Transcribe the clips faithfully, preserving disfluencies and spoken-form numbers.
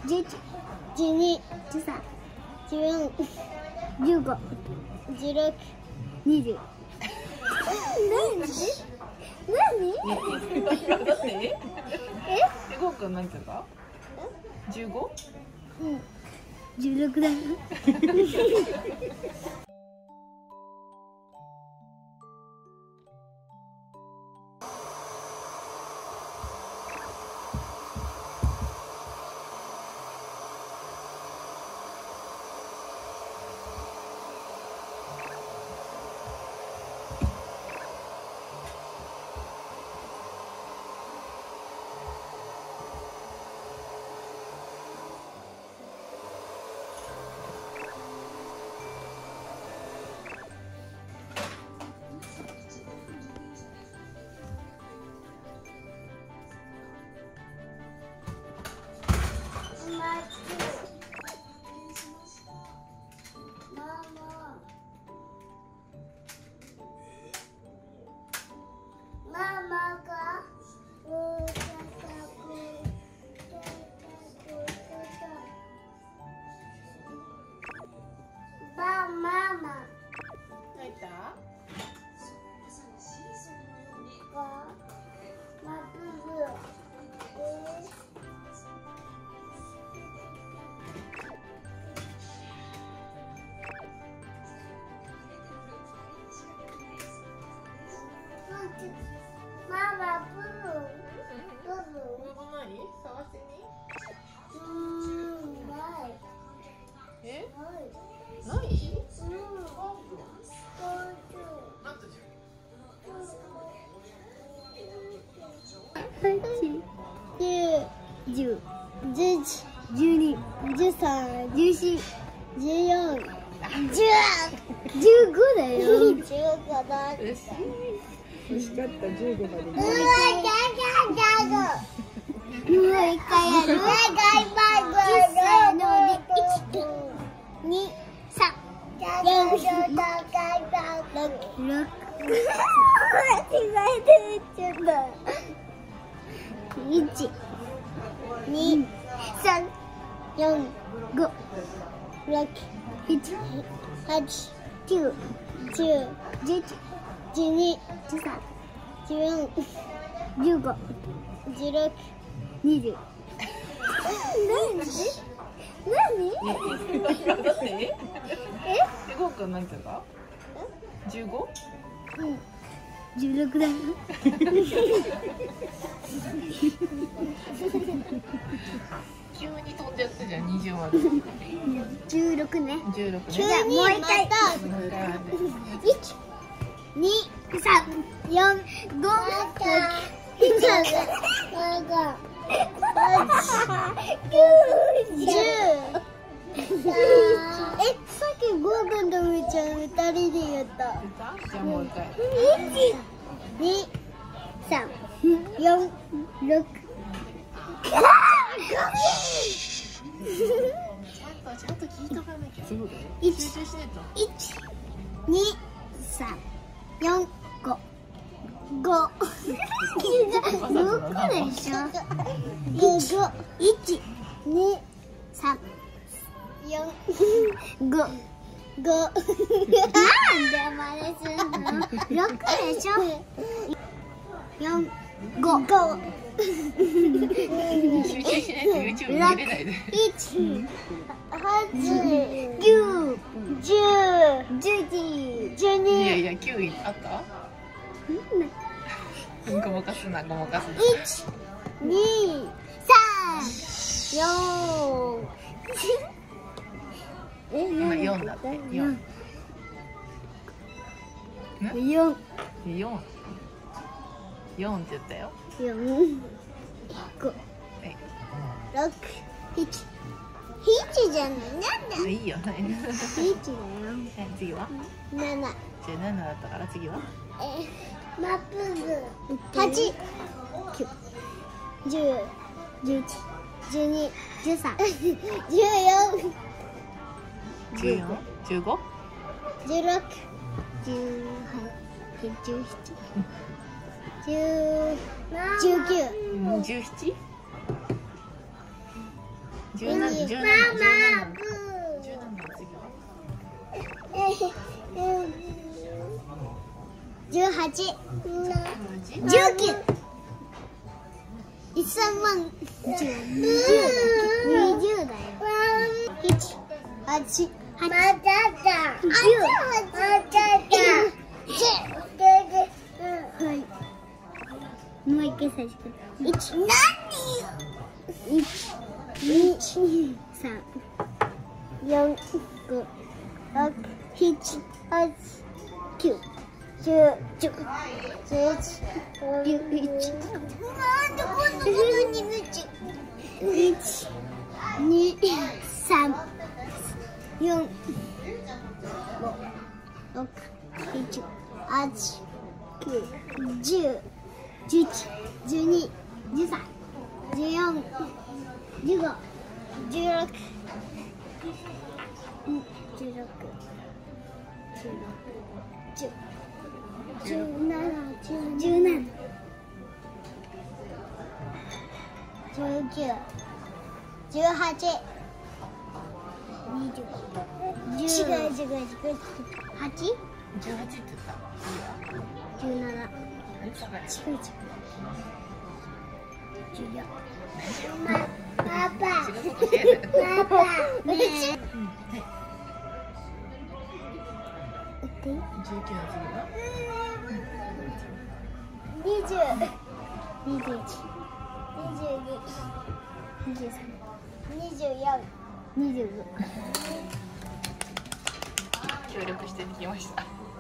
じゅういち、じゅうに、じゅうさん、じゅうよん、じゅうご、じゅうろく、にじゅう。何？何？ だってえ？ え？ え、ゴーくん何て言った？じゅうご？ うん。じゅうろくだよ。ママ、ブルー。ブルー。 ブルーない？探してみ。 うーん、ない。 え？ ない。 ない？ うん。 なんとじ八、九、十、十一、十二、十三、十四、十四、十、十五だよ。十五だ。 よし。惜しかった、じゅうごまで。 うわ、ガガガガ。もう一回やる。せーので、一、二、三、四、六、六。間違えて言っちゃった。一、二、三、四、五、六、七、八、九、十、十一、十二、十三、十四、十五、十六、二十。何？ だってえ？ え？ え、ゴーくん何て言った？じゅうご？ うん。じゅうろくだよ。 急に飛んじゃったじゃん、にじゅうまで。 じゅうろくね。 じゅうろくね。 じゃあもう一回。一、二、三、四、五、六、七、八、九、十。え、さっきゴーくんとみーちゃん二人で言った。 じゃあもう一回。 一、二、三、四、六。 ちゃんとちゃんと聞いとかなきゃ。そうだよ。集中しないと。 一、二、三、四、五、五。六でしょ。一、一、二、三、四、五、五。なんで真似するの？六でしょ。四、五、五。 集中しないと YouTube 見れないで。 一、八、九、十、十一、十二。 いやいや、きゅういあった？ごまかすな、ごまかすな。 一、二、三、四。え、 今よんだって。よん。 四。 よん。よんって言ったよ。 四。五。 はい。 六。七。七じゃない。なんだ。 いいよ。はい。 七だよ。 次は？ 七。 じゃあななだったから次は？ え、マップ部。八。九。十。十一。十二。十三。十四。 じゅうよん、じゅうご、 十六、十八、十七、十、十九、 じゅうなな、 十七、十七、十七、 ママブ十七の次は。 十八、十九、一千万、二十、二十だよ。一、八、八、まだだ。十、まだだ。十、はい。もう一回最初から。一、何？一、二、三、四、五、六、七、八、九。十、十、十一、十一。なんでこんなことになっちゃう。一、二、三、四、五、六、七、八、九、十、十一、十二、十三、十四、十五、十六、十六、十六、十。十七、十七、十九、十八、二十、違う違う違う、八、 十八って言った。 十七、違う違う、十四。パパ、パパ、ねえ。十九の次は。二十、二十一、二十二、二十三、二十四、二十五。 協力してできました。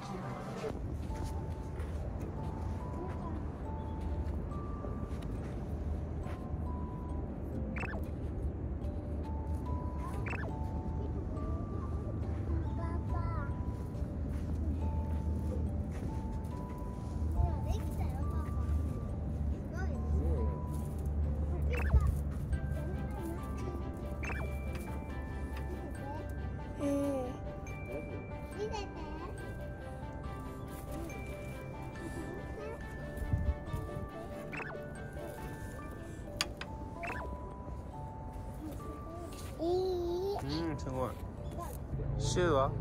うん、すごい。シューは？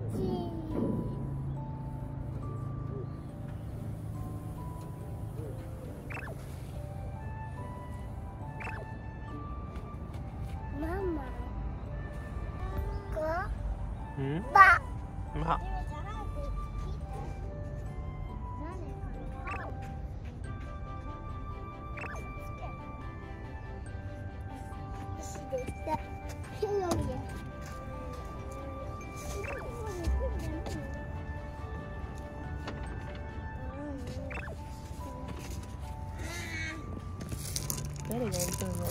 ママ。 うん？ ば。 ば。 誰がやりたいんだろうね。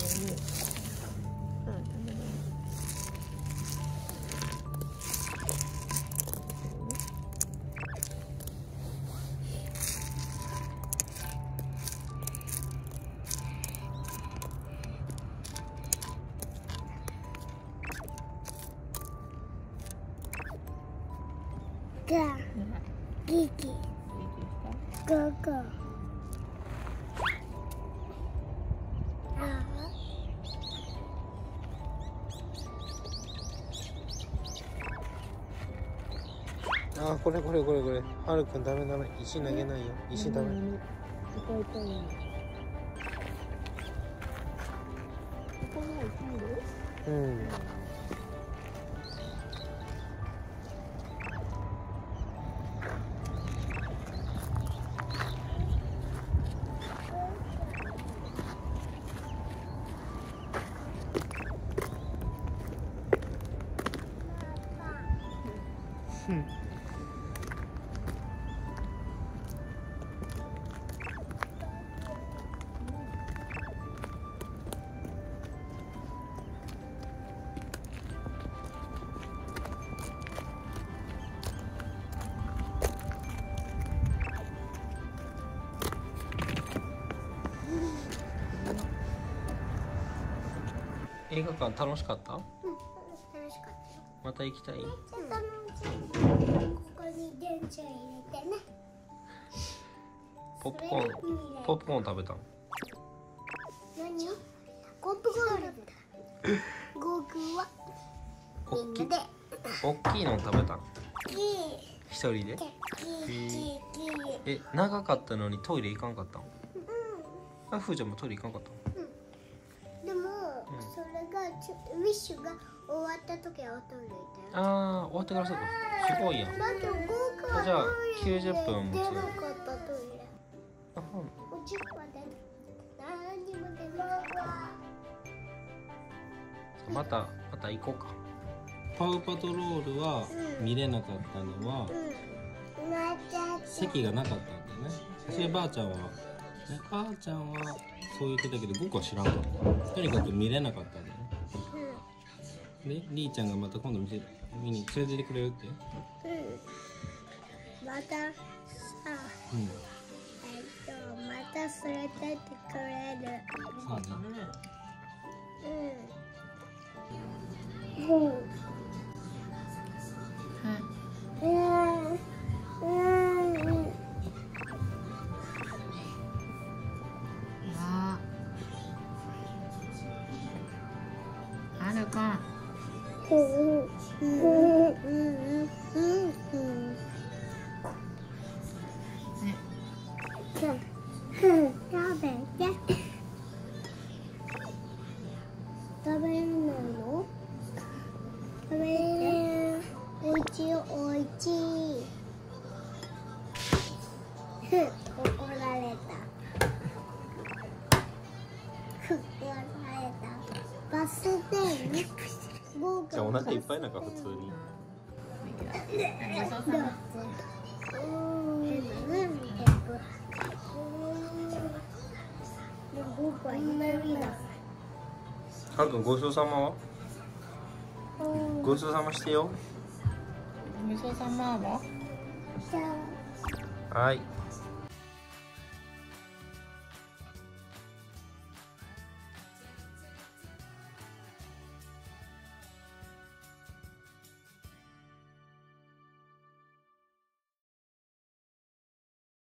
が、ギギ、ゴーゴー。 あ、これこれこれこれ。はるくんダメダメ。石投げないよ。石ダメ。 痛い痛い。ここが痛いの？ うん。うん映画館楽しかった？ うん、楽しかった。 また行きたい？ ここに電池入れてね。 ポップコーン、ポップコーン食べたの？ 何？ポップコーン食べた。 はみ大きいんなで大きいの食べたん？ キ一人で？ ーキーキーキーえ、長かったのにトイレ行かんかったん？ うあ、ふーちゃんもトイレ行かんかったん？ んでも、それがちょウィッシュが終わった時はおトイレ行ったよ。 ああ、終わってからそうか。すごいやん。 だけど僕はじゃあトイレきゅうじゅっぷんも出なつかったトイレ。 あ、ほん。 おじゅっぷん出な何にも出なかった。 またまた行こうか。パウパトロールは見れなかったのは、 うん。なっちゃった。 席がなかったんだよね。そればあちゃんは、ね、ばあちゃんはそう言ってたけど僕は知らんかった。とにかく見れなかったんだよね。で、りーちゃんがまた今度見せ見に連れてってくれるって。 うん。またさ、 うん。 えっとまた連れてってくれる。 そうね。 うん。うん。うん。うん。 あー、はるくん。 うん。うん。うん。うん。 ね、 食べて。食べれないの？食べれる。おいしいおいしい。ふん、怒られた。ふ怒られた。バス停。僕じゃあお腹いっぱいなんか普通に。 ごちそうさま。 変なね、見てく。でも僕は夢見だ。 はるくんごちそうさまは？ごちそうさましてよ。 ごちそうさまは？ じゃあ。 はい。